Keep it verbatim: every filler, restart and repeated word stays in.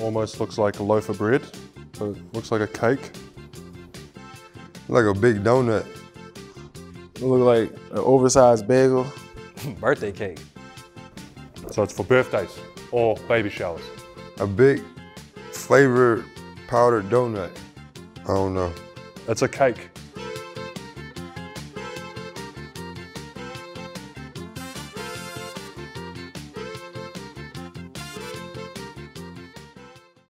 almost looks like a loaf of bread, but it looks like a cake. Like a big donut. It look like an oversized bagel. Birthday cake. So it's for birthdays or baby showers. A big flavored powdered donut. I don't know. It's a cake.